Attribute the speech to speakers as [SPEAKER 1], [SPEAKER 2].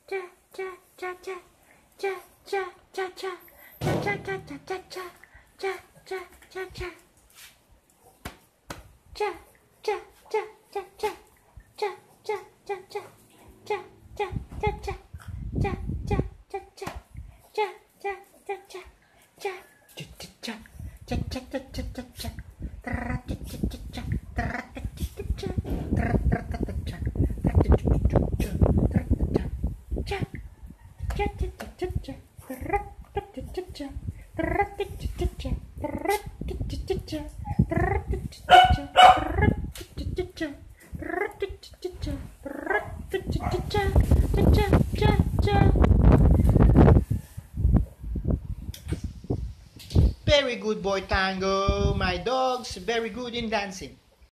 [SPEAKER 1] Very good boy, Tango. My dog's very good in dancing.